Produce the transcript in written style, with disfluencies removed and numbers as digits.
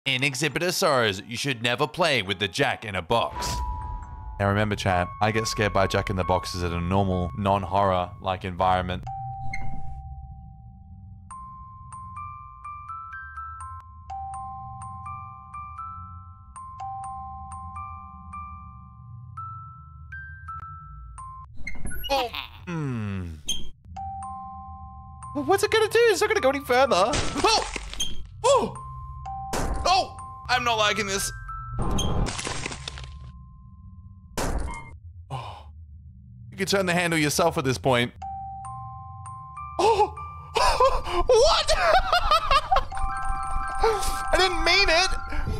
In Exhibitosaurus, you should never play with the Jack in a Box. Now remember, chat, I get scared by Jack in the Boxes at a normal, non-horror like environment. Oh. Well, what's it gonna do? It's not gonna go any further. Oh! Oh! Oh! I'm not liking this. Oh. You can turn the handle yourself at this point. Oh! What? I didn't mean it!